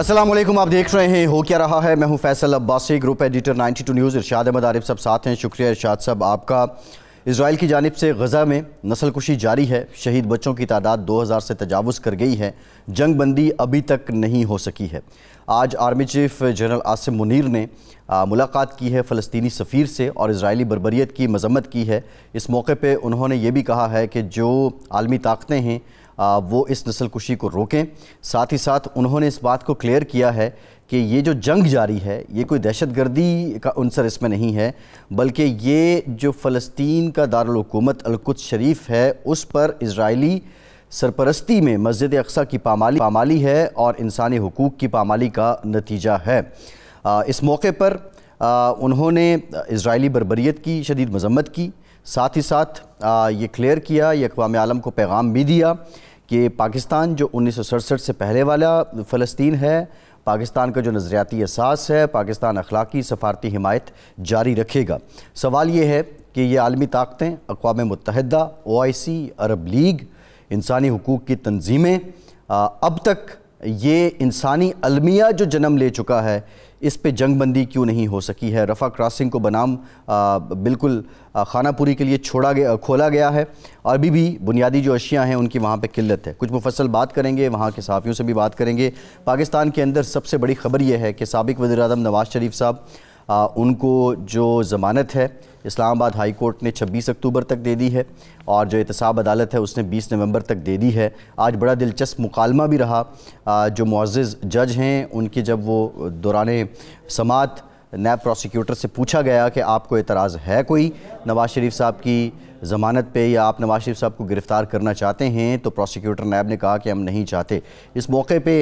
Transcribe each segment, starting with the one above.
अस्सलाम वालेकुम, आप देख रहे हैं हो क्या रहा है। मैं हूं Faisal Abbasi, group editor 92 news. Irshad Ahmed Arif सब साथ हैं। शुक्रिया इरशाद साहब आपका। इजराइल की जानिब से गज़ा में नस्लकुशी जारी है। शहीद बच्चों की तादाद 2000 से तजावुज़ कर गई है। जंग बंदी अभी तक नहीं हो सकी है। आज army chief general Asim Munir ने मुलाकात की है फ़लस्तीनी सफ़ीर से और इजरायली बर्बरियत की मज़म्मत की है। इस मौके पर उन्होंने ये भी कहा है कि जो आलमी ताकतें हैं वो इस नस्लकुशी को रोकें। साथ ही साथ उन्होंने इस बात को क्लियर किया है कि ये जो जंग जारी है ये कोई दहशतगर्दी का उनसर इसमें नहीं है, बल्कि ये जो फ़लस्तीन का दारुल हुकूमत अल-कुद्स शरीफ है उस पर इजरायली सरपरस्ती में मस्जिद अक्सा की पामाली है और इंसानी हुकूक की पामाली का नतीजा है। इस मौके पर उन्होंने इजरायली बर्बरियत की शदीद मज़म्मत की। साथ ही साथ ये क्लियर किया, ये अक़वाम आलम को पैगाम भी दिया कि पाकिस्तान जो 1967 से पहले वाला फ़लस्तीन है, पाकिस्तान का जो नज़रियाती असास है, पाकिस्तान अखलाकी सफारती हिमायत जारी रखेगा। सवाल ये है कि ये आलमी ताकतें अक़वाम मुत्तहिदा, OIC, अरब लीग, इंसानी हुकूक की तंजीमें अब तक ये इंसानी अलमिया जो जन्म ले चुका है इस पे जंग बंदी क्यों नहीं हो सकी है। रफ़ा क्रॉसिंग को बनाम बिल्कुल खानापुरी के लिए खोला गया है। अभी भी बुनियादी जो अशिया हैं उनकी वहाँ पे किल्लत है। कुछ मुफस्सल बात करेंगे, वहाँ के सहाफ़ियों से भी बात करेंगे। पाकिस्तान के अंदर सबसे बड़ी ख़बर यह है कि साबिक़ वज़ीर-ए-आज़म नवाज़ शरीफ साहब उनको जो ज़मानत है इस्लामाबाद हाई कोर्ट ने 26 अक्टूबर तक दे दी है और जो एहतसाब अदालत है उसने 20 नवंबर तक दे दी है। आज बड़ा दिलचस्प मुकालमा भी रहा। जो मुअज़्ज़िज़ जज हैं उनके जब वो दौरान समात नैब प्रोसिक्यूटर से पूछा गया कि आपको एतराज़ है कोई नवाज़ शरीफ साहब की ज़मानत पे या आप नवाज़ शरीफ साहब को गिरफ़्तार करना चाहते हैं, तो प्रोसिक्यूटर नैब ने कहा कि हम नहीं चाहते। इस मौके पे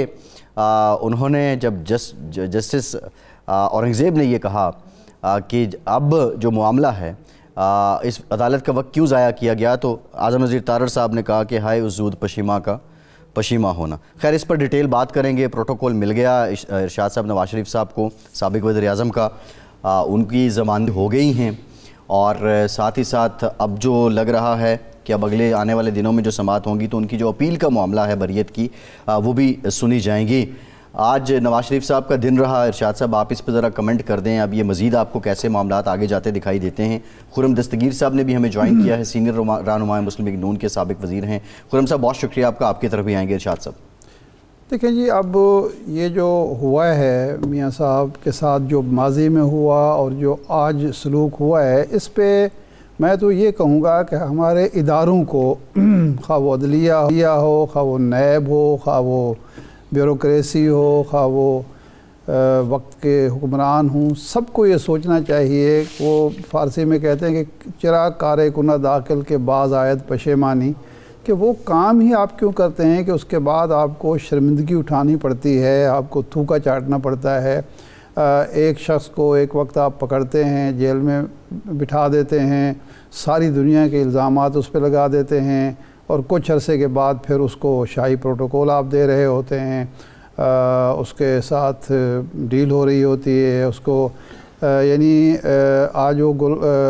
उन्होंने जब जस्टिस औरंगज़ेब ने ये कहा कि अब जो मामला है इस अदालत का वक्त क्यों ज़ाया किया गया, तो आज़म वज़ीर तारड़ साहब ने कहा कि हाय उस ज़ूद पशीमा होना। खैर इस पर डिटेल बात करेंगे। प्रोटोकॉल मिल गया इरशाद साहब नवाज़ शरीफ साहब को, साबिक़ वज़ीर-ए-आज़म का, उनकी ज़मानत हो गई हैं और साथ ही साथ अब जो लग रहा है कि अब अगले आने वाले दिनों में जो समाअत होंगी तो उनकी जो अपील का मामला है बरियत की वो भी सुनी जाएंगी। आज नवाज़ शरीफ साहब का दिन रहा। इरशाद साहब आप इस पर ज़रा कमेंट कर दें, अब ये मज़ीद आपको कैसे मामलात आगे जाते दिखाई देते हैं। खुरम दस्तगीर साहब ने भी हमें ज्वाइन किया है, सीनियर रहनुमा मुस्लिम लीग नून के साबिक़ वज़ीर हैं। खुरम साहब बहुत शुक्रिया आपका, आपकी तरफ भी आएंगे। इरशाद साहब देखें जी, अब ये जो हुआ है मियाँ साहब के साथ, जो माजी में हुआ और जो आज सलूक हुआ है, इस पर मैं तो ये कहूँगा कि हमारे इदारों को खा वो अदलिया हो, खा वो नैब हो, खा वो ब्यूरोक्रेसी हो, खा वो वक्त के हुक्मरान हों, सबको ये सोचना चाहिए। वो फ़ारसी में कहते हैं कि चिराग कारे कुना दाखिल के बाज़ आयत पशेमानी, कि वो काम ही आप क्यों करते हैं कि उसके बाद आपको शर्मिंदगी उठानी पड़ती है, आपको थूका चाटना पड़ता है। एक शख्स को एक वक्त आप पकड़ते हैं, जेल में बिठा देते हैं, सारी दुनिया के इल्ज़ामात उस पर लगा देते हैं और कुछ अरसे के बाद फिर उसको शाही प्रोटोकॉल आप दे रहे होते हैं, उसके साथ डील हो रही होती है उसको। यानी आज वो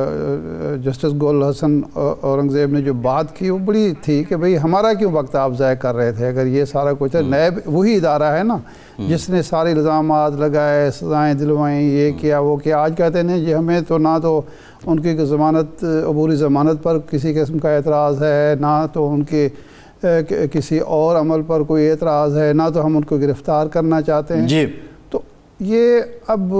जस्टिस गुल हसन औरंगज़ेब ने जो बात की वो बड़ी थी कि भाई हमारा क्यों वक्त आप ज़ाया कर रहे थे, अगर ये सारा कुछ है। नैब वही इदारा है ना जिसने सारे इल्ज़ामात लगाए, सज़ाएँ दिलवाई, ये किया वो किया। आज कहते हैं जी हमें तो ना तो उनकी ज़मानत, अबूरी ज़मानत पर किसी किस्म का एतराज़ है, ना तो उनके किसी और अमल पर कोई एतराज़ है, ना तो हम उनको गिरफ़्तार करना चाहते हैं जी। तो ये अब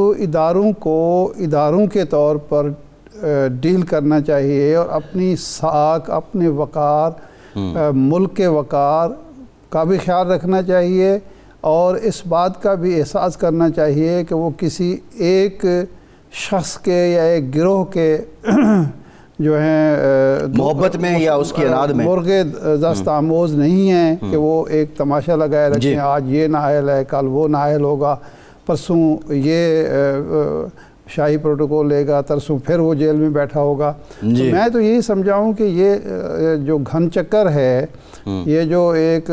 इदारों के तौर पर डील करना चाहिए और अपनी साख, अपने वक़ार, मुल्क के वक़ार का भी ख्याल रखना चाहिए और इस बात का भी एहसास करना चाहिए कि वो किसी एक शख्स के या एक गिरोह के जो हैं मोहब्बत में या उसकी अनाद में मुर्गे दस्त आमोज़ नहीं हैं कि वो एक तमाशा लगाए रखें, आज ये नाअहल है, कल वो नाअहल होगा, परसों ये शाही प्रोटोकॉल लेगा, तरसों फिर वो जेल में बैठा होगा। तो मैं तो यही समझाऊँ कि ये जो घन चक्कर है, ये जो एक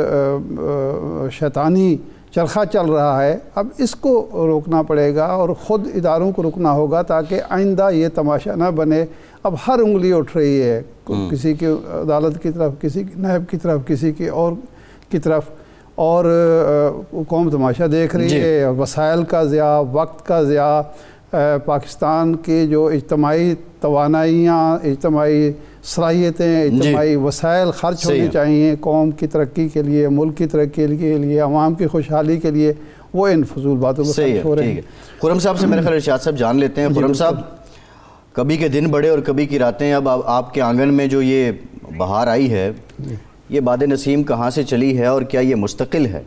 शैतानी चरखा चल रहा है, अब इसको रोकना पड़ेगा और ख़ुद इदारों को रुकना होगा ताकि आइंदा ये तमाशा ना बने। अब हर उंगली उठ रही है, किसी की अदालत की तरफ, किसी की नैब की तरफ, किसी की और की तरफ, और कौम तमाशा देख रही है, वसाइल का ज़िया, वक्त का ज़िया, पाकिस्तान की जो इज्तमाही तवानाइयाँ, इज्तमाही सलाहियतें, इज्तमाही वसाइल खर्च होने चाहिए कौम की तरक्की के लिए, मुल्क की तरक्की के लिए, अवाम की खुशहाली के लिए, वो इन फजूल बातों में खर्च हो रहे हैं। खुर्रम साहब से मेरे ख्याल इरशाद साहब जान लेते हैं। खुर्रम साहब, कभी के दिन बड़े और कभी की रातें। अब आपके आंगन में जो ये बहार आई है, ये बाद नसीम कहाँ से चली है और क्या ये मुस्तकिल है?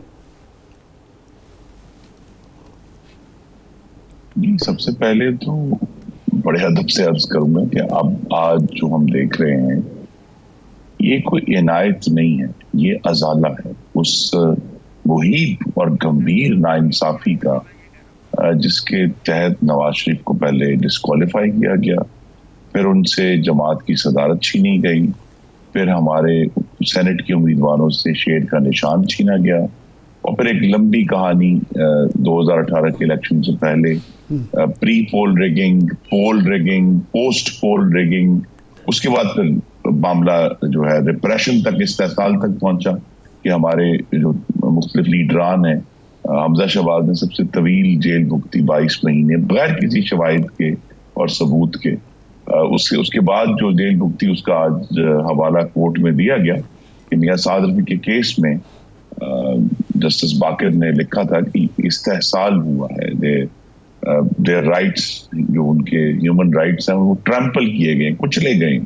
सबसे पहले तो बड़े अदब से अर्ज करूंगा कि अब आज जो हम देख रहे हैं ये कोई इनायत नहीं है, ये अजाला है उस मुहीब और गंभीर नाइंसाफी का जिसके तहत नवाज शरीफ को पहले डिस्क्वालीफाई किया गया, फिर उनसे जमात की सदारत छीनी गई, फिर हमारे सेनेट के उम्मीदवारों से शेर का निशान छीना गया, और फिर एक लंबी कहानी 2018 के इलेक्शन से पहले pre poll rigging, poll rigging, post poll rigging, उसके बाद फिर मामला जो है रिप्रेशन तक, इस्तेसाल तक पहुंचा कि हमारे जो मुख्तलिफ लीडरान हैं, हमजा शहबाज ने सबसे तवील जेल भुगती 22 महीने बगैर किसी शवाहिद के और सबूत के। उसके बाद जो जेल भुगती उसका आज हवाला कोर्ट में दिया गया कि मियां साद रफी के केस में जस्टिस बाकर ने लिखा था कि इस्तेहसाल हुआ है, देयर राइट्स, जो उनके ह्यूमन राइट्स हैं वो ट्रैम्पल किए गए, कुचले गए।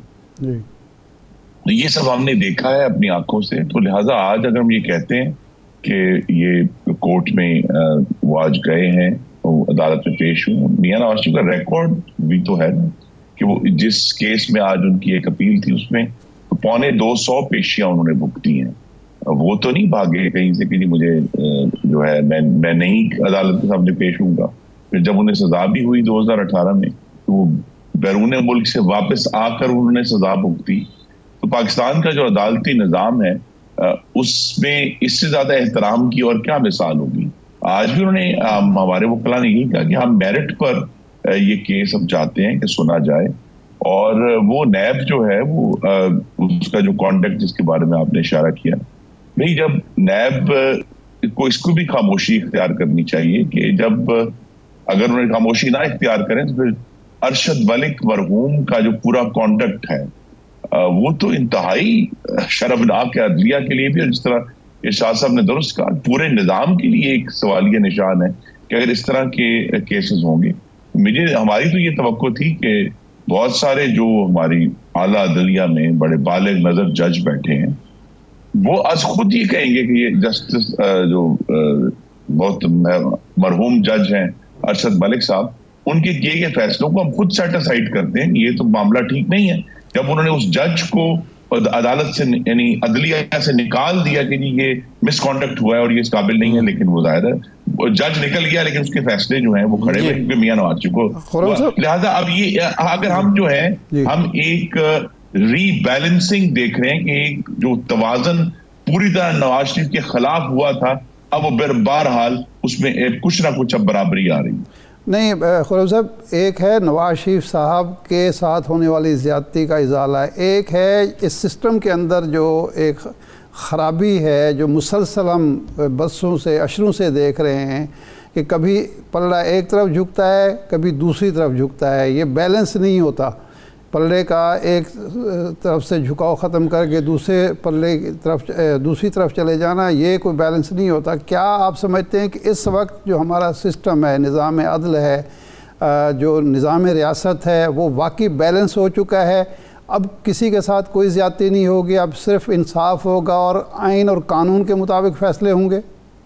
तो ये सब हमने देखा है अपनी आंखों से। तो लिहाजा आज अगर हम ये कहते हैं कि ये कोर्ट में वो आज गए हैं, वो अदालत में पेश हुए, मियां नवाज शरीफ का रिकॉर्ड भी तो है ना कि वो जिस केस में आज उनकी एक अपील थी उसमें 225 पेशियां उन्होंने भुगती हैं। वो तो नहीं भागे कहीं से कि जी मुझे जो है मैं नहीं अदालत के सामने पेश होऊंगा। फिर जब उन्हें सजा भी हुई 2018 में, तो वो बैरून मुल्क से वापस आकर उन्होंने सजा भुगती। तो पाकिस्तान का जो अदालती निज़ाम है उसमें इससे ज्यादा एहतराम की और क्या मिसाल होगी। आज भी उन्होंने हमारे वकील ने यही कहा कि हम मेरिट पर ये केस हम चाहते हैं कि सुना जाए, और वो नैब जो है वो उसका जो कॉन्डक्ट जिसके बारे में आपने इशारा किया, नहीं, जब नैब को इसको भी खामोशी इख्तियार करनी चाहिए कि जब अगर उन्हें खामोशी ना इख्तियार करें तो फिर अरशद मलिक मरहूम का जो पूरा कॉन्डक्ट है वो तो इंतहाई शर्मनाक है अदलिया के लिए भी, और जिस तरह इरशाद साहब ने दुरुस्त कहा पूरे निज़ाम के लिए एक सवालिया निशान है कि अगर इस तरह के केसेस होंगे। हमारी तो ये तवक्को थी कि बहुत सारे जो हमारी आला अदलिया में बड़े बालिग नजर जज बैठे हैं वो आज खुद ये कहेंगे कि ये जस्टिस जो बहुत मरहूम जज हैं अरशद मलिक साहब, उनके किए गए फैसलों को हम खुद सेटिसाइड करते हैं, ये तो मामला ठीक नहीं है। जब उन्होंने उस जज को अदालत से यानी अदलिया से निकाल दिया कि ये मिसकॉन्डक्ट हुआ है और ये इस काबिल नहीं है, लेकिन वो जाहिर है जज निकल गया लेकिन उसके फैसले जो हैं वो खड़े हुए क्योंकि मियां नवाज शरीफ को। लिहाजा अब ये अगर हम जो है हम एक रीबैलेंसिंग देख रहे हैं कि जो तवाजन पूरी तरह नवाज शरीफ के खिलाफ हुआ था, अब वो बहरहाल उसमें कुछ ना कुछ अब बराबरी आ रही है। नहीं खुर्रम साहब, एक है नवाज शरीफ साहब के साथ होने वाली ज़्यादती का इजाला, एक है इस सिस्टम के अंदर जो एक ख़राबी है जो मुसलसल हम बरसों से अशरों से देख रहे हैं कि कभी पल्ला एक तरफ झुकता है कभी दूसरी तरफ झुकता है, ये बैलेंस नहीं होता। पल्ले का एक तरफ से झुकाव ख़त्म करके दूसरे पल्ले की तरफ दूसरी तरफ चले जाना, ये कोई बैलेंस नहीं होता। क्या आप समझते हैं कि इस वक्त जो हमारा सिस्टम है, निज़ाम अदल है, जो निज़ाम रियासत है, वो वाकई बैलेंस हो चुका है? अब किसी के साथ कोई ज़्यादती नहीं होगी, अब सिर्फ इंसाफ होगा और आइन और कानून के मुताबिक फ़ैसले होंगे?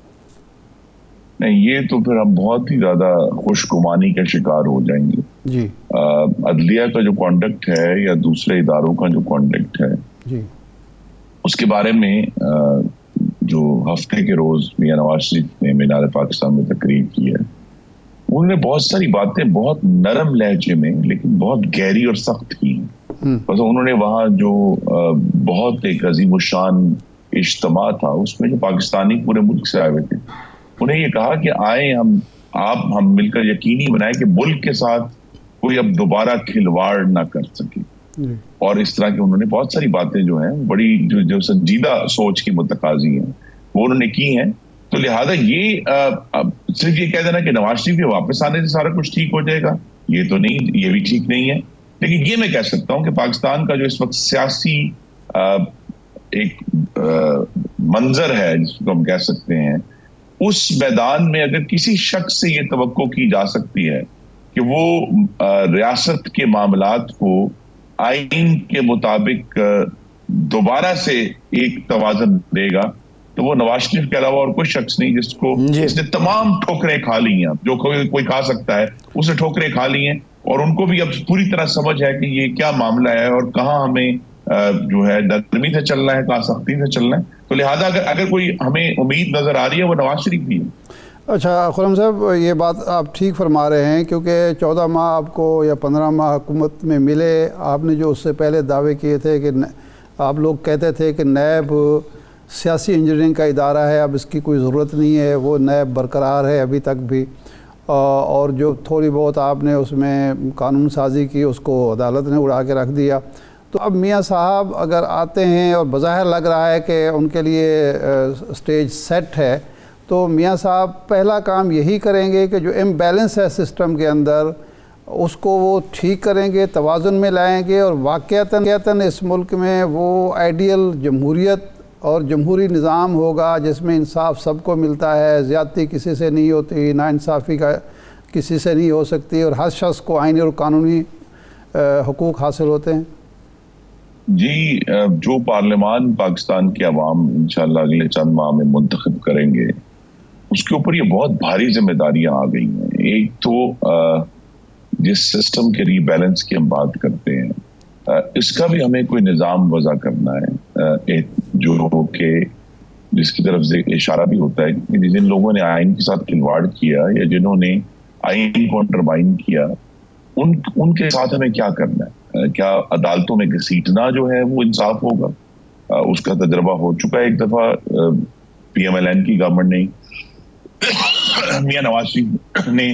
नहीं, ये तो फिर हम बहुत ही ज्यादा खुशगुमानी का शिकार हो जाएंगे जी। अदलिया का जो कॉन्डक्ट है या दूसरे इदारों का जो कॉन्डक्ट है जी, उसके बारे में जो हफ्ते के रोज मियां नवाज शरीफ ने मीनार पाकिस्तान में तकरीर की है, उन्होंने बहुत सारी बातें बहुत नरम लहजे में लेकिन बहुत गहरी और सख्त की। बस उन्होंने वहाँ जो बहुत एक अजीम शान इज्तिमा था उसमें जो पाकिस्तानी पूरे मुल्क से आए हुए थे, उन्हें ये कहा कि आए हम मिलकर यकीनी बनाए कि मुल्क के साथ कोई अब दोबारा खिलवाड़ ना कर सके। और इस तरह की उन्होंने बहुत सारी बातें जो हैं बड़ी जो संजीदा सोच की मुतकाजी हैं। वो उन्होंने की हैं। तो लिहाजा ये सिर्फ ये कह देना कि नवाज शरीफ के वापस आने से सारा कुछ ठीक हो जाएगा, ये तो नहीं, ये भी ठीक नहीं है। लेकिन ये मैं कह सकता हूं कि पाकिस्तान का जो इस वक्त सियासी एक मंजर है जिसको हम कह सकते हैं, उस मैदान में अगर किसी शख्स से ये तवक्को की जा सकती है कि वो रियासत के मामलात को आइन के मुताबिक दोबारा से एक तवाज़न देगा, तो वो नवाज शरीफ के अलावा और कोई शख्स नहीं जिसने तमाम ठोकरें खा ली हैं, जो कोई खा सकता है उसने ठोकरें खा ली हैं, और उनको भी अब पूरी तरह समझ है कि ये क्या मामला है और कहाँ हमें जो है नरमी से चलना है, कहाँ सख्ती से चलना है। तो लिहाजा अगर कोई हमें उम्मीद नजर आ रही है वो नवाज शरीफ भी है। अच्छा खुर्रम साहब, ये बात आप ठीक फरमा रहे हैं, क्योंकि 14 माह आपको या 15 माह हुकूमत में मिले, आपने जो उससे पहले दावे किए थे कि आप लोग कहते थे कि नैब सियासी इंजीनियरिंग का इदारा है, अब इसकी कोई ज़रूरत नहीं है, वो नैब बरकरार है अभी तक भी, और जो थोड़ी बहुत आपने उसमें कानून साजी की उसको अदालत ने उड़ा के रख दिया। तो अब मियाँ साहब अगर आते हैं और बज़ाहिर लग रहा है कि उनके लिए स्टेज सेट है, तो मियाँ साहब पहला काम यही करेंगे कि जो इम्बैलेंस है सिस्टम के अंदर उसको वो ठीक करेंगे, तवाज़ुन में लाएंगे, और वाक़यातन इस मुल्क में वो आइडियल जमहूरियत और जमहूरी निज़ाम होगा जिसमें इंसाफ सबको मिलता है, ज़्यादती किसी से नहीं होती, नाइंसाफ़ी का किसी से नहीं हो सकती, और हर शख्स को आइनी और कानूनी हुकूक हासिल होते हैं। जी, जो पार्लियामान पाकिस्तान के अवाम इंशाल्लाह अगले चंद माह में मुंतखब करेंगे, उसके ऊपर ये बहुत भारी जिम्मेदारियां आ गई हैं। एक तो जिस सिस्टम के रीबैलेंस की हम बात करते हैं, इसका भी हमें कोई निज़ाम वज़ा करना है, जो कि जिसकी तरफ से इशारा भी होता है कि जिन लोगों ने आइन के साथ खिलवाड़ किया या जिन्होंने आइन को अंडरमाइन किया, उनके साथ हमें क्या करना है। क्या अदालतों में घसीटना जो है वो इंसाफ होगा? उसका तजर्बा हो चुका है एक दफा PMLN की गवर्नमेंट ने, मियां नवाज शरीफ ने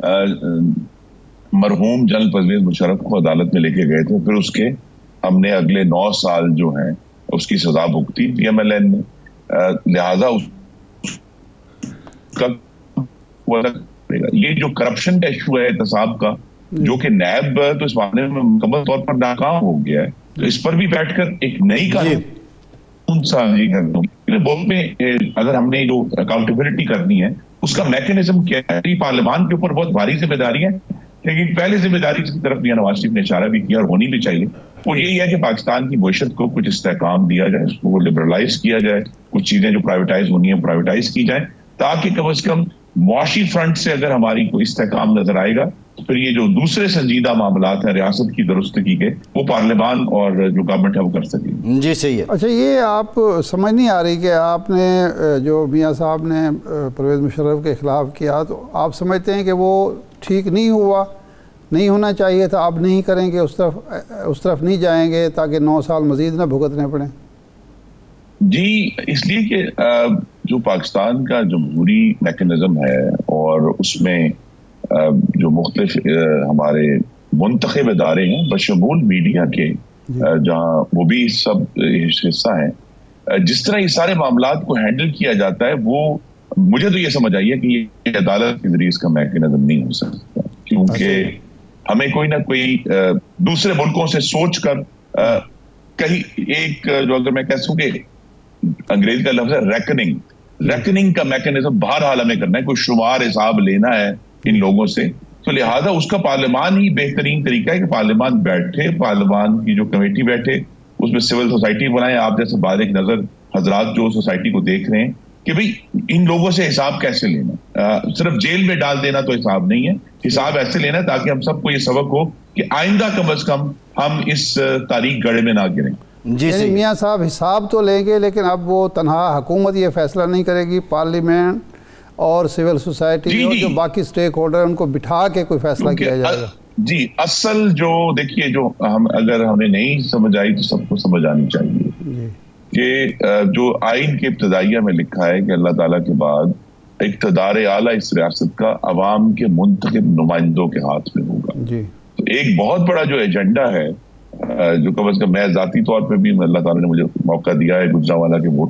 मरहूम जनरल परवेज मुशर्रफ को अदालत में लेके गए थे, फिर उसके हमने अगले 9 साल जो हैं उसकी सजा भुगती PMLN ने। लिहाजा ये जो करप्शन का इशू है एहतसाब का, जो कि नैब तो इस मामले में मुकम्मल तौर पर नाकाम हो गया है, तो इस पर भी बैठकर एक नई कानून साजी करनी में अगर हमने जो अकाउंटेबिलिटी करनी है उसका मैकेनिज्म क्या है। पार्लियामान के ऊपर बहुत भारी जिम्मेदारी है, लेकिन पहले जिम्मेदारी की तरफ मियां नवाज शरीफ ने इशारा भी किया और होनी भी चाहिए, वो यही है कि पाकिस्तान की मईशत को कुछ इस्तेहकाम दिया जाए, उसको लिबरलाइज किया जाए, कुछ चीजें जो प्राइवेटाइज होनी है प्राइवेटाइज की जाए, ताकि कम से कम मुआशी फ्रंट से अगर हमारी कोई इस्तेहकाम नजर आएगा तो फिर ये जो दूसरे संजीदा मामलात हैं रियासत की दुरुस्तगी के, वो पार्लियामान और जो गवर्नमेंट है वो कर सकेगी। जी सही है। अच्छा, ये आप समझ नहीं आ रही कि आपने जो मियाँ साहब ने परवेज़ मुशर्रफ के ख़िलाफ़ किया, तो आप समझते हैं कि वो ठीक नहीं हुआ, नहीं होना चाहिए था, आप नहीं करेंगे, उस तरफ नहीं जाएंगे ताकि 9 साल मज़ीद ना भुगतने पड़े? जी, इसलिए कि जो पाकिस्तान का जमहूरी मैकेनिज्म है और उसमें जो मुख्तलिफ हमारे मुंतखब इदारे हैं बशमूल मीडिया के, जहाँ वो भी सब हिस्सा है, जिस तरह ये सारे मामलात को हैंडल किया जाता है, वो मुझे तो ये समझ आई है कि ये अदालत के जरिए इसका मैकेनिज्म नहीं हो सकता, क्योंकि हमें कोई ना कोई दूसरे मुल्कों से सोच कर कहीं एक जो अगर मैं कह सकूं अंग्रेजी का लफ्ज है रेकनिंग का मैकेनिज्म बहरहाल हमें करना है, कोई शुमार हिसाब लेना है इन लोगों से। तो लिहाजा उसका पार्लियामान ही बेहतरीन तरीका है कि पार्लियामान बैठे, पार्लियामान की जो कमेटी बैठे, उसमें सिविल सोसाइटी बनाए, आप जैसे बारीक नजर हजरात जो सोसाइटी को देख रहे हैं कि भाई इन लोगों से हिसाब कैसे लेना, सिर्फ जेल में डाल देना तो हिसाब नहीं है, हिसाब ऐसे लेना ताकि हम सबको ये सबक हो कि आइंदा कम अज कम हम इस तारीख गड़े में ना गिरें। जी सही। मियाँ साहब हिसाब तो लेंगे, लेकिन अब वो तनहा हुकूमत ये फैसला नहीं करेगी, पार्लियामेंट और सिविल सोसाइटी और जो बाकी स्टेक होल्डर उनको बिठा के कोई फैसला किया जाएगा। जी, असल जो देखिए, जो हम अगर हमें नहीं समझ आई तो सबको समझ आनी चाहिए कि जो आइन के इब्तदाइया में लिखा है कि अल्लाह ताला के बाद इक़्तिदार आला इस रियासत का अवाम के मुंतखब नुमाइंदों के हाथ में होगा। तो एक बहुत बड़ा जो एजेंडा है, जो कम अज कम मैं जाती तौर पर भी अल्लाह ताला ने मुझे मौका दिया है गुजरांवाला के वोटरों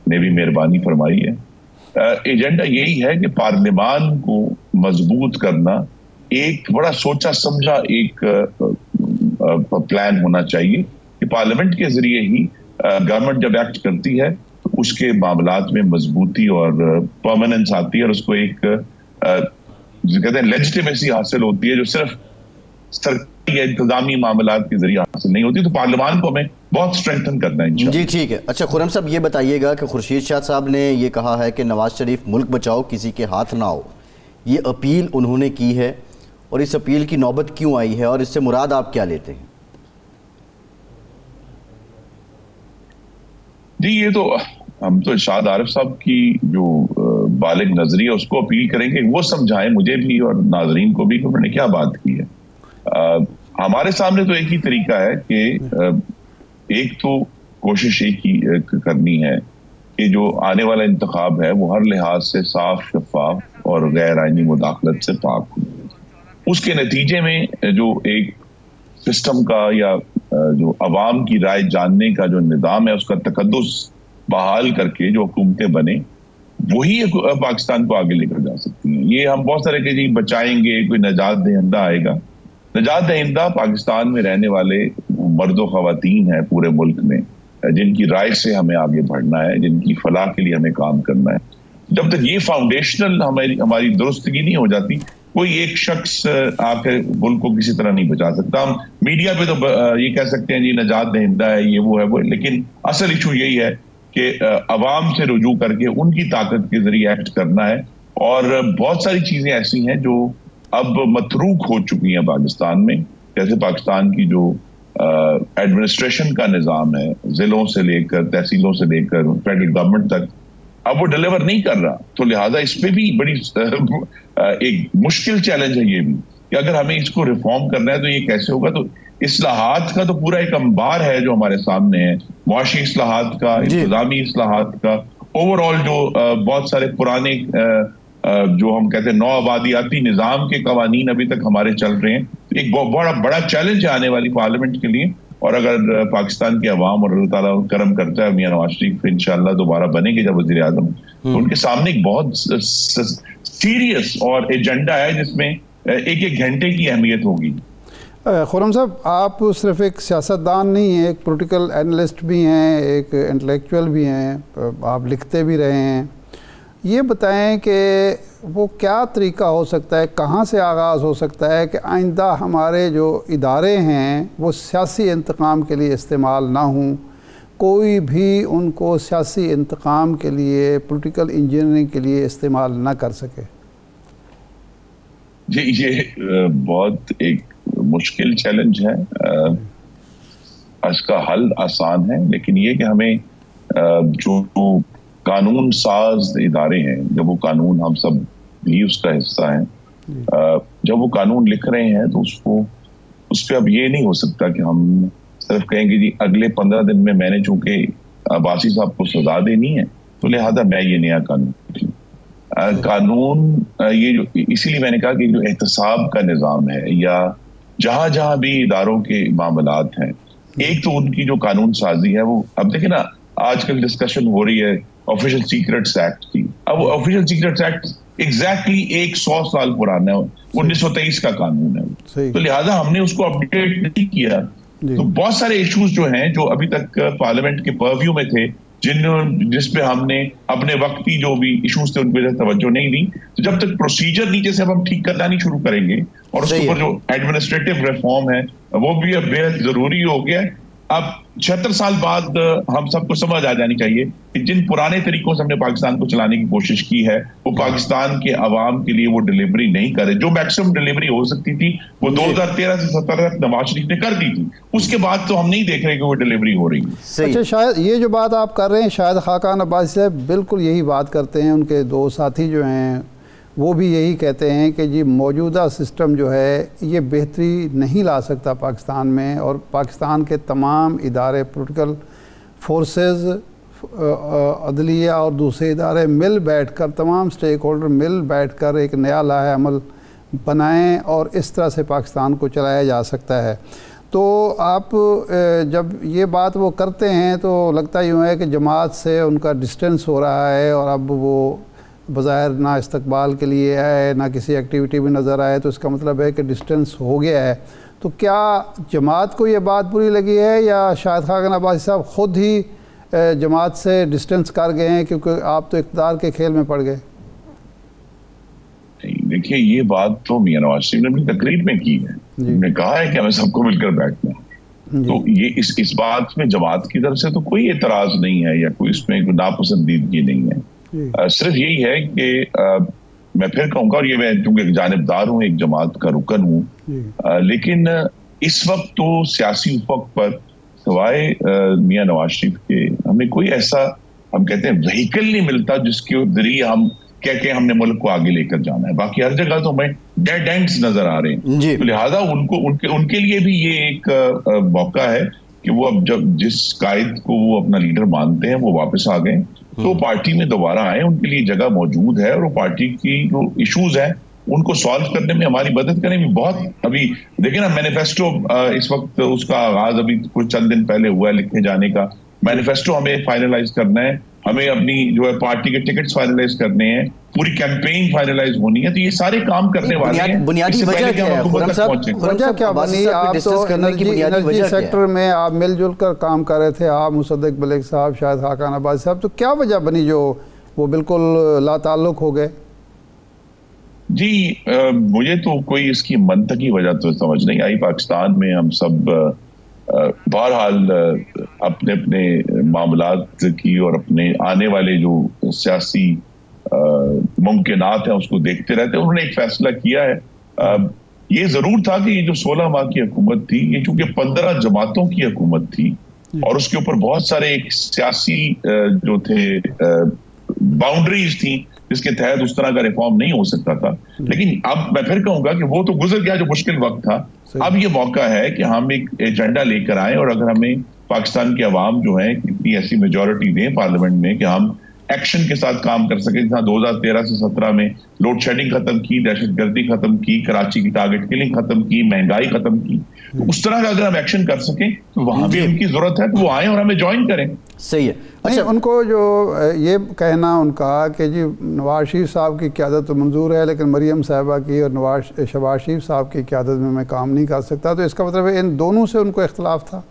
ने भी मेहरबानी फरमाई है। एजेंडा यही है कि पार्लियामान को मजबूत करना, एक बड़ा सोचा समझा एक प्लान होना चाहिए कि पार्लियामेंट के जरिए ही गवर्नमेंट जब एक्ट करती है तो उसके मामलात में मजबूती और परमानेंस आती है और उसको एक कहते हैं लेजिटिमेसी हासिल होती है, जो सिर्फ सरकारी या इंतजामी मामलात के जरिए हासिल नहीं होती। तो पार्लियामान को हमें बहुत स्ट्रेंथन करना है। जी ठीक है। अच्छा खुर्रम साहब, ये बताइएगा कि खुर्शीद शाह साहब ने ये कहा है कि नवाज शरीफ मुल्क बचाओ किसी के हाथ ना हो, ये अपील उन्होंने की है और इस अपील की नौबत क्यों आई है और इससे मुराद आप क्या लेते हैं? जी ये तो हम तो इरशाद आरिफ साहब की जो बालिग नजरी है उसको अपील करेंगे, वो समझाएं मुझे भी और नाजरीन को भी कि उन्होंने क्या बात की है। हमारे सामने तो एक ही तरीका है कि एक तो कोशिश एक ही करनी है कि जो आने वाला इंतखाब है वो हर लिहाज से साफ, शफाफ और गैर आईनी मुदाखलत से पाक हो। उसके नतीजे में जो एक सिस्टम का या जो अवाम की राय जानने का जो निज़ाम है उसका तकद्दुस बहाल करके जो हुकूमतें बने, वही पाकिस्तान को आगे लेकर जा सकती हैं। ये हम बहुत सारे के जी बचाएंगे, कोई नजात दहिंदा आएगा। नजात दहिंदा पाकिस्तान में रहने वाले मर्दो ख़वातीन हैं पूरे मुल्क में, जिनकी राय से हमें आगे बढ़ना है, जिनकी फलाह के लिए हमें काम करना है। जब तक ये फाउंडेशनल हमारी दुरुस्तगी नहीं हो जाती, कोई एक शख्स आकर मुल्क को किसी तरह नहीं बचा सकता। हम मीडिया पे तो ये कह सकते हैं जी नजात दहिंदा है, ये वो है वो, लेकिन असल इशू यही है कि अवाम से रुजू करके उनकी ताकत के जरिए एक्ट करना है। और बहुत सारी चीजें ऐसी हैं जो अब मतरूक हो चुकी हैं पाकिस्तान में, जैसे पाकिस्तान की जो एडमिनिस्ट्रेशन का निज़ाम है, जिलों से लेकर तहसीलों से लेकर फेडरल गवर्नमेंट तक, अब वो डिलीवर नहीं कर रहा। तो लिहाजा इस पे भी बड़ी एक मुश्किल चैलेंज है ये भी कि अगर हमें इसको रिफॉर्म करना है तो ये कैसे होगा। तो इस्लाहात का तो पूरा एक अंबार है जो हमारे सामने है, मुआशी इस्लाहात का, इंतजामी इस्लाहात का, ओवरऑल जो बहुत सारे पुराने जो हम कहते हैं नौ आबादियाती निज़ाम के कवानीन अभी तक हमारे चल रहे हैं। एक बहुत बड़ा चैलेंज है आने वाली पार्लियामेंट के लिए। और अगर पाकिस्तान की अवाम और अल्लाह ताला करम करता है, मियां नवाज शरीफ इंशाअल्लाह दोबारा बनेंगे जब वज़ीर आज़म, तो उनके सामने एक बहुत सीरियस और एजेंडा है जिसमें एक एक घंटे की अहमियत होगी। खुर्रम साहब, आप सिर्फ एक सियासतदान नहीं हैं, एक पॉलिटिकल एनालिस्ट भी हैं, एक इंटेलेक्चुअल भी हैं, आप लिखते भी रहे हैं। ये बताएं कि वो क्या तरीका हो सकता है, कहाँ से आगाज़ हो सकता है कि आइंदा हमारे जो इदारे हैं वो सियासी इंतकाम के लिए इस्तेमाल ना हों, कोई भी उनको सियासी इंतकाम के लिए, पॉलिटिकल इंजीनियरिंग के लिए इस्तेमाल ना कर सके? जी ये बहुत एक मुश्किल चैलेंज है। इसका हल आसान है, लेकिन ये कि हमें जो कानून साज इदारे हैं, जब वो कानून, हम सब भी उसका हिस्सा हैं, जब वो कानून लिख रहे हैं तो उस पर अब ये नहीं हो सकता कि हम सिर्फ कहेंगे जी अगले 15 दिन में मैंने चूंकि अब्बासी साहब को सजा देनी है तो लिहाजा मैं ये नया कानून ये जो, इसीलिए मैंने कहा कि जो एहतसाब का निज़ाम है या जहां जहां भी इदारों के मामलात हैं, एक तो उनकी जो कानून साजी है वो, अब देखिए ना आजकल डिस्कशन हो रही है ऑफिशियल सीक्रेट्स एक्ट की। अब ऑफिशियल सीक्रेट्स एक्ट एग्जैक्टली 100 साल पुराना है, 1923 का कानून है, तो लिहाजा हमने उसको अपडेट नहीं किया। तो बहुत सारे इश्यूज जो हैं जो अभी तक पार्लियामेंट के पर्व्यू में थे, जिसपे हमने अपने वक्त की जो भी इश्यूज थे उन पर तवज्जो नहीं दी। तो जब तक प्रोसीजर नीचे से हम ठीक करना नहीं शुरू करेंगे और उसके ऊपर जो एडमिनिस्ट्रेटिव रिफॉर्म है वो भी अब बेहद जरूरी हो गया है। अब 76 साल बाद हम सबको समझ आ जानी चाहिए कि जिन पुराने तरीकों से हमने पाकिस्तान को चलाने की कोशिश की है वो पाकिस्तान के अवाम के लिए वो डिलीवरी नहीं करे। जो मैक्सिमम डिलीवरी हो सकती थी वो 2013 से 17 तक नवाज शरीफ ने कर दी थी, उसके बाद तो हम नहीं देख रहे कि वो डिलीवरी हो रही है। अच्छा, शायद ये जो बात आप कर रहे हैं, शायद खाकान अब्बासी साहब बिल्कुल यही बात करते हैं, उनके दो साथी जो हैं वो भी यही कहते हैं कि जी मौजूदा सिस्टम जो है ये बेहतरी नहीं ला सकता पाकिस्तान में, और पाकिस्तान के तमाम इदारे, पॉलिटिकल फोर्सेस, अदलिया और दूसरे इदारे मिल बैठकर, तमाम स्टेक होल्डर मिल बैठकर एक नया लाहे अमल बनाएं और इस तरह से पाकिस्तान को चलाया जा सकता है। तो आप जब ये बात वो करते हैं तो लगता यूँ है कि जमात से उनका डिस्टेंस हो रहा है और अब वो बज़ाहिर ना इस्तकबाल के लिए है ना किसी एक्टिविटी में नज़र आए, तो इसका मतलब है कि डिस्टेंस हो गया है। तो क्या जमात को ये बात बुरी लगी है या शाहिद खान अब्बासी साहब ख़ुद ही जमात से डिस्टेंस कर गए हैं क्योंकि आप तो इक़्तिदार के खेल में पड़ गए? देखिए, ये बात तो मियां नवाज शरीफ ने अपनी तकरीर में की है, उन्होंने कहा है कि हमें सबको मिलकर बैठना है। तो ये इस बात में जमात की तरफ से तो कोई एतराज नहीं है या कोई इसमें कोई नापसंदीदगी नहीं है। सिर्फ यही है कि मैं फिर कहूँगा, और ये मैं चूंकि एक जानिबदार हूँ, एक जमात का रुकन हूँ, लेकिन इस वक्त तो सियासी उफक पर सवाए मियां नवाज शरीफ के हमें कोई ऐसा, हम कहते हैं, व्हीकल नहीं मिलता जिसके जरिए हम कह के हमने मुल्क को आगे लेकर जाना है। बाकी हर जगह तो हमें डेड एंड्स नजर आ रहे हैं। तो लिहाजा उनके लिए भी ये एक मौका है कि वो अब जब जिस कायद को वो अपना लीडर मानते हैं वो वापस आ गए, तो पार्टी में दोबारा आए, उनके लिए जगह मौजूद है और वो पार्टी की जो इश्यूज हैं उनको सॉल्व करने में हमारी मदद करने में बहुत। अभी देखिए ना, मैनिफेस्टो इस वक्त उसका आगाज अभी कुछ चंद दिन पहले हुआ है लिखे जाने का। मैनिफेस्टो हमें फाइनलाइज करना है, हमें अपनी जो है पार्टी के टिकट्स फाइनलाइज करने हैं, पूरी कैंपेन फाइनलाइज होनी है। तो ये सारे काम करने वाले हैं। बुनियादी वजह क्या है? वजह क्या बनी? आप तो एनर्जी सेक्टर में आप मिलजुल कर काम कर रहे थे, आप मुसद्दिक मलिक साहब, शाहिद खान अब्बासी साहब, तो क्या वजह बनी जो वो बिल्कुल लाताल्लुक हो गए? जी, मुझे तो कोई इसकी मंतकी वजह तो समझ नहीं आई। पाकिस्तान में हम सब बहरहाल अपने अपने मामलात की और अपने आने वाले जो सियासी मुमकिनात हैं उसको देखते रहते हैं। उन्होंने एक फैसला किया है। ये जरूर था कि ये जो 16 माह की हुकूमत थी, ये चूंकि 15 जमातों की हुकूमत थी और उसके ऊपर बहुत सारे एक सियासी जो थे बाउंड्रीज थी जिसके तहत उस तरह का रिफॉर्म नहीं हो सकता था। लेकिन अब मैं फिर कहूंगा कि वो तो गुजर गया जो मुश्किल वक्त था। अब ये मौका है कि हम एक एजेंडा लेकर आए और अगर हमें पाकिस्तान की आवाम जो है कितनी ऐसी मेजॉरिटी दें पार्लियामेंट में कि हम एक्शन के साथ काम कर सके। जहाँ 2013 से 17 में लोड शेडिंग खत्म की, दहशतगर्दी खत्म की, कराची की टारगेट किलिंग खत्म की, महंगाई खत्म की, तो उस तरह का अगर हम एक्शन कर सकें तो वहां भी उनकी जरूरत है, तो वो आए और हमें ज्वाइन करें। सही है। अच्छा, उनको जो ये कहना उनका कि जी नवाज शरीफ साहब की क़यादत तो मंजूर है लेकिन मरियम साहिबा की और शहबाज शरीफ साहब की क़यादत में मैं काम नहीं कर सकता, तो इसका मतलब है इन दोनों से उनको इख्तलाफ था?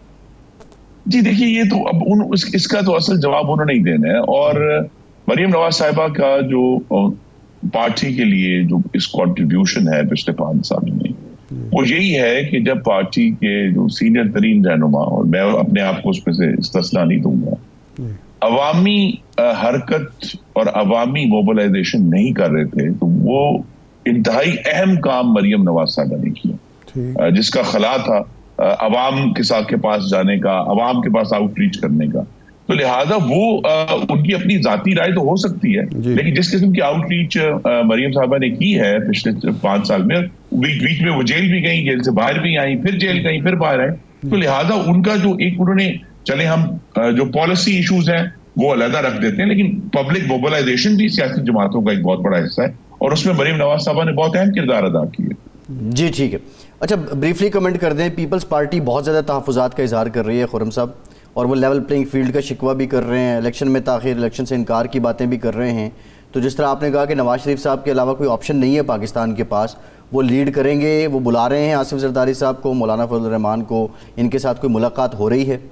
जी देखिए, ये तो अब इसका तो असल जवाब उन्होंने ही देना है। और मरियम नवाज साहिबा का जो पार्टी के लिए जो इस कंट्रीब्यूशन है पिछले 5 साल में, वो यही है कि जब पार्टी के जो सीनियर तरीन रहनुमा, और मैं अपने आप को उसमें से इस्तिस्ना नहीं दूंगा, अवामी हरकत और अवामी मोबिलाइजेशन नहीं कर रहे थे, तो वो इंतहाई अहम काम मरियम नवाज साहिबा ने किया, जिसका खला था अवाम के साथ के पास जाने का, अवाम के पास आउटरीच करने का। तो लिहाजा वो उनकी अपनी जाती राय तो हो सकती है, लेकिन जिस किस्म की आउटरीच मरियम साहबा ने की है पिछले 5 साल में, बीच में वो जेल भी गई, जेल से बाहर भी आई, फिर जेल गई, फिर बाहर आए, तो लिहाजा उनका जो एक उन्होंने, चले हम जो पॉलिसी इशूज हैं वो अलग रख देते हैं, लेकिन पब्लिक मोबिलाइजेशन भी सियासी जमातों का एक बहुत बड़ा हिस्सा है और उसमें मरियम नवाज साहबा ने बहुत अहम किरदार अदा किया। जी ठीक है। अच्छा, ब्रीफली कमेंट कर दें, पीपल्स पार्टी बहुत ज़्यादा तहफ़्फ़ुज़ात का इजहार कर रही है खुर्रम साहब, और वो लेवल प्लेइंग फील्ड का शिकवा भी कर रहे हैं, इलेक्शन में ताख़ीर, इलेक्शन से इनकार की बातें भी कर रहे हैं। तो जिस तरह आपने कहा कि नवाज शरीफ साहब के अलावा कोई ऑप्शन नहीं है पाकिस्तान के पास, वो लीड करेंगे, वो बुला रहे हैं आसिफ जरदारी साहब को, मौलाना फजल रहमान को, इनके साथ कोई मुलाकात हो रही है?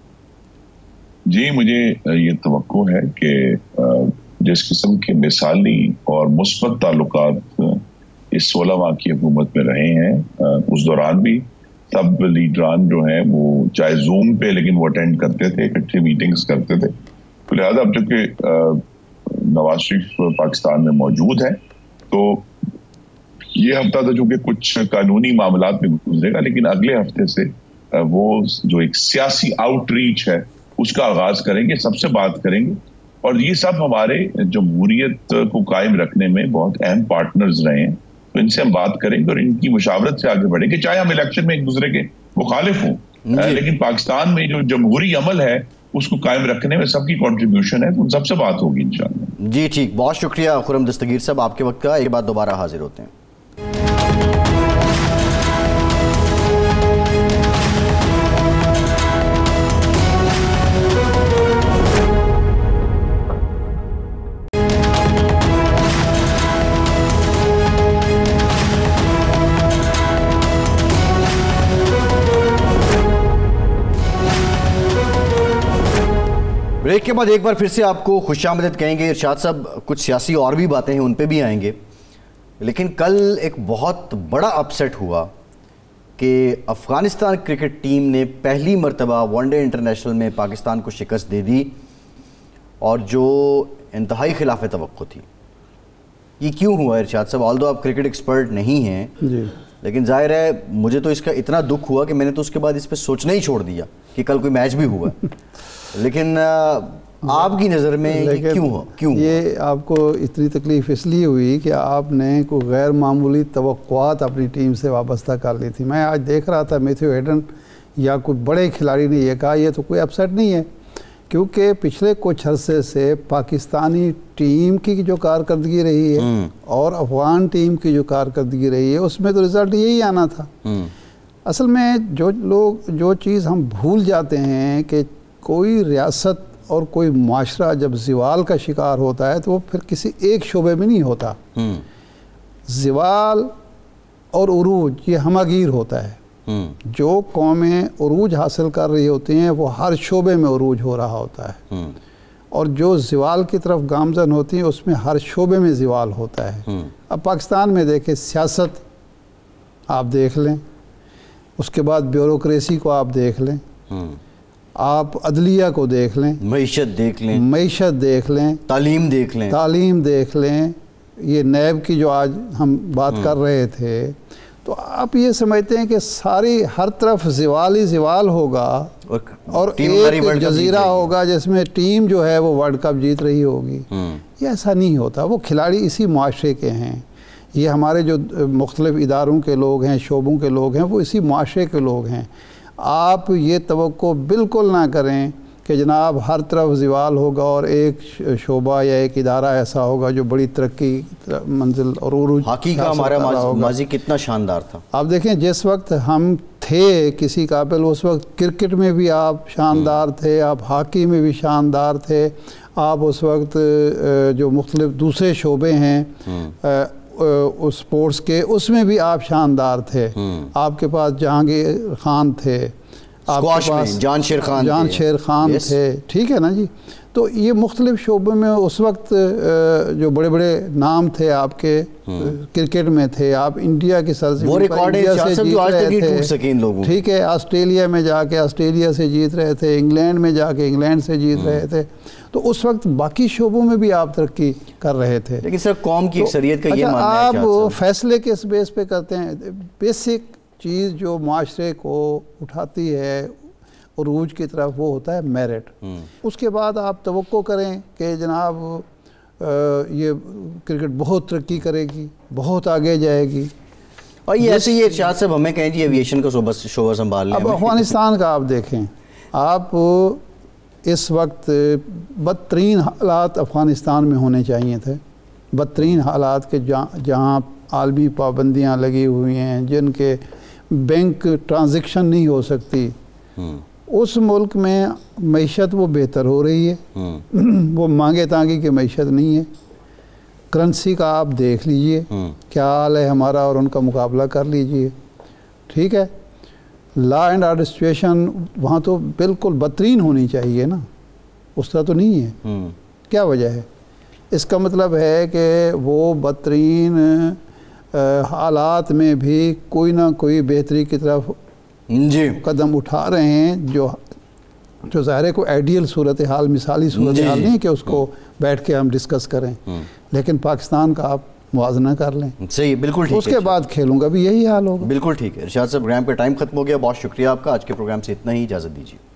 जी, मुझे ये तवक्को है कि जिस किस्म के मिसाली और मुस्बत ताल्लुकात इस 16 माह की हुकूमत में रहे हैं, उस दौरान भी सब लीडरान जो हैं वो चाहे जूम पे, लेकिन वो अटेंड करते थे, इकट्ठे मीटिंग्स करते थे। तो लिहाजा अब चूंकि नवाज शरीफ पाकिस्तान में मौजूद है, तो ये हफ्ता तो चूंकि कुछ कानूनी मामलात में गुजरेगा, लेकिन अगले हफ्ते से वो जो एक सियासी आउटरीच है उसका आगाज करेंगे, सबसे बात करेंगे। और ये सब हमारे जमहूरियत को कायम रखने में बहुत अहम पार्टनर्स रहे हैं, तो इनसे हम बात करेंगे और इनकी मुशावरत से आगे बढ़ेंगे, चाहे हम इलेक्शन में एक दूसरे के मुखालिफ हों, लेकिन पाकिस्तान में जो जमहूरी अमल है उसको कायम रखने में सबकी कंट्रीब्यूशन है, तो उन सबसे बात होगी इंशाअल्लाह। जी ठीक, बहुत शुक्रिया खुर्रम दस्तगीर साहब आपके वक्त का। एक बार दोबारा हाजिर होते हैं। ब्रेक के बाद एक बार फिर से आपको खुशामदीद कहेंगे। इरशाद साहब, कुछ सियासी और भी बातें हैं, उन पे भी आएंगे, लेकिन कल एक बहुत बड़ा अपसेट हुआ कि अफ़गानिस्तान क्रिकेट टीम ने पहली मरतबा वनडे इंटरनेशनल में पाकिस्तान को शिकस्त दे दी, और जो इंतहाई खिलाफ तवक्को थी। ये क्यों हुआ इरशाद साहब? ऑल्दो आप क्रिकेट एक्सपर्ट नहीं हैं जी, लेकिन जाहिर है मुझे तो इसका इतना दुख हुआ कि मैंने तो उसके बाद इस पर सोचना ही छोड़ दिया कि कल कोई मैच भी हुआ। लेकिन आपकी नज़र में ये क्यों हुआ? ये आपको इतनी तकलीफ इसलिए हुई कि आपने कोई गैर मामूली तवक्कुआत अपनी टीम से वाबस्ता कर ली थी। मैं आज देख रहा था मैथ्यू हेडन या कोई बड़े खिलाड़ी ने यह कहा, यह तो कोई अपसेट नहीं है, क्योंकि पिछले कुछ अरसे से पाकिस्तानी टीम की जो कारकर्दगी रही है और अफगान टीम की जो कारकर्दगी रही है, उसमें तो रिज़ल्ट यही आना था। असल में जो चीज़ हम भूल जाते हैं कि कोई रियासत और कोई माशरा जब ज़वाल का शिकार होता है तो वो फिर किसी एक शोबे में नहीं होता। ज़वाल और उरूज ये हमागीर होता है। जो कौमें उरूज हासिल कर रही होती हैं वो हर शोबे में उरूज हो रहा होता है, और जो ज़वाल की तरफ गामजन होती हैं उसमें हर शोबे में ज़वाल होता है। अब पाकिस्तान में देखें, सियासत आप देख लें, उसके बाद ब्यूरोक्रेसी को आप देख लें, आप अदलिया को देख लें, मईशत देख लें, तालीम देख लें, ये नैब की जो आज हम बात कर रहे थे, तो आप ये समझते हैं कि सारी हर तरफ ज़वाल ही ज़वाल होगा और एक जजीरा होगा जिसमें टीम जो है वो वर्ल्ड कप जीत रही होगी। ये ऐसा नहीं होता। वो खिलाड़ी इसी माशरे के हैं, ये हमारे जो मुख्तलिफ इदारों के लोग हैं, शोबों के लोग हैं, वो इसी माशरे के लोग हैं। आप ये तवक्को बिल्कुल ना करें कि जनाब हर तरफ ज़वाल होगा और एक शोबा या एक इदारा ऐसा होगा जो बड़ी तरक्की मंजिल और उरूज। हॉकी का हमारा माजी कितना शानदार था। आप देखें, जिस वक्त हम थे किसी काबिल, उस वक्त क्रिकेट में भी आप शानदार थे, आप हॉकी में भी शानदार थे, आप उस वक्त जो मुख्तलिफ दूसरे शोबे हैं उस स्पोर्ट्स के, उसमें भी आप शानदार थे। आपके पास जहांगीर खान थे, आपके पास जान शेर खान थे, ठीक है ना जी। तो ये मुख्तलिफ शोबों में उस वक्त जो बड़े बड़े नाम थे आपके क्रिकेट में थे, आप इंडिया की सरजमीं पर इंडिया से जीत रहे थे, ठीक है। ऑस्ट्रेलिया में जाके ऑस्ट्रेलिया से जीत रहे थे, इंग्लैंड में जाके इंग्लैंड से जीत रहे थे। तो उस वक्त बाकी शोबों में भी आप तरक्की कर रहे थे। लेकिन सर कौम की अक्सरियत का ये मानना है, आप फैसले किस बेस पे करते हैं? बेसिक चीज़ जो माशरे को उठाती है उरूज की तरफ वो होता है मेरिट। उसके बाद आप तवक्को करें कि जनाब ये क्रिकेट बहुत तरक्की करेगी, बहुत आगे जाएगी। और ये ऐसे ही इरशाद साहब हमें कहें जी एविएशन का शोबा संभाल लें। अब अफगानिस्तान का आप देखें, आप इस वक्त बदतरीन हालात अफ़गानिस्तान में होने चाहिए थे, बदतरीन हालात के जहाँ आलमी पाबंदियाँ लगी हुई हैं, जिनके बैंक ट्रांजैक्शन नहीं हो सकती, उस मुल्क में मईशत वो बेहतर हो रही है। वो मांगे तांगे की मईशत नहीं है। करेंसी का आप देख लीजिए क्या हाल है हमारा और उनका मुकाबला कर लीजिए, ठीक है। लॉ एंड ऑर्डर सिचुएशन वहाँ तो बिल्कुल बदतरीन होनी चाहिए ना, उस तरह तो नहीं है। क्या वजह है? इसका मतलब है कि वो बदतरीन हालात में भी कोई ना कोई बेहतरी की तरफ जी कदम उठा रहे हैं, जो ज़ाहिर को आइडियल सूरत हाल, मिसाली सूरत हाल नहीं कि उसको बैठ के हम डिस्कस करें, लेकिन पाकिस्तान का आप मुआवजा कर लें। सही, बिल्कुल ठीक। उसके बाद खेलूंगा भी यही हाल होगा। बिल्कुल ठीक है। इरशाद साहब, प्रोग्राम पे टाइम खत्म हो गया, बहुत शुक्रिया आपका। आज के प्रोग्राम से इतना ही, इजाज़त दीजिए।